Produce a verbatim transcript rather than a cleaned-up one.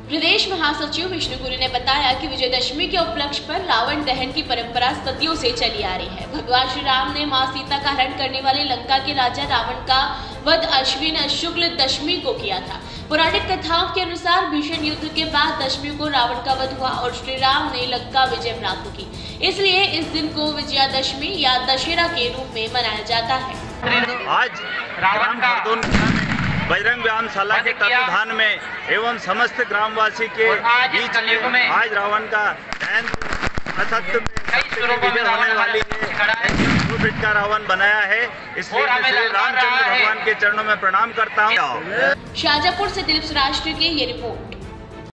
प्रदेश महासचिव विष्णुपुरी ने बताया कि विजयदशमी के उपलक्ष्य पर रावण दहन की परंपरा सदियों से चली आ रही है। भगवान श्री राम ने मां सीता का हरण करने वाले लंका के राजा रावण का वध अश्विन शुक्ल दशमी को किया था। पौराणिक कथाओं के अनुसार भीषण युद्ध के बाद दशमी को रावण का वध हुआ और श्री राम ने लंका विजय प्राप्त की। इसलिए इस दिन को विजयादशमी या दशहरा के रूप में मनाया जाता है। आज रावण का बजरंग व्यायामशाला के तत्वाधान में एवं समस्त ग्रामवासी के बीच में आज रावण का दहन असत्य में विजय होने वाली है। दो फीट का रावण बनाया है, इसलिए मैं श्री रामचंद्र भगवान के चरणों में प्रणाम करता हूँ। शाहजहाँपुर से दिलीप श्रीवास्तव की ये रिपोर्ट।